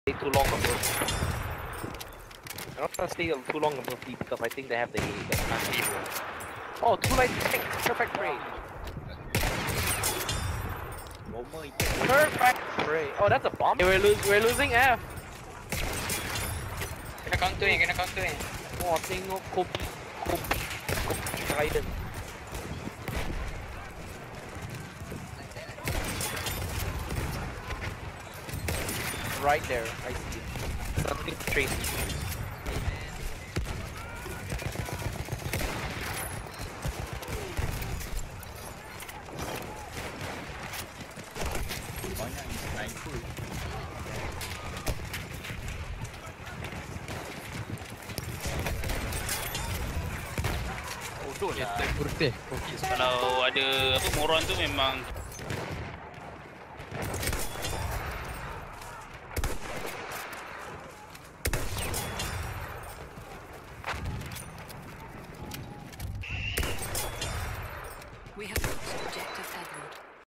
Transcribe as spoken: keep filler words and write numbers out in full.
stay too long above. I'm not gonna stay too long above B because I think they have the the can't. Oh, two light tank, perfect trade. Perfect trade. Oh, that's a bomb. We're losing. We're losing F. Kena counter ni, kena counter ni. Wah, tengok Kobe, Kobe, Kobe Trident. Right there, I see it. Something Tracy. Banyak ni sniper. Oh tu lah. Putih. Okey. Kalau ada apa moron tu memang We have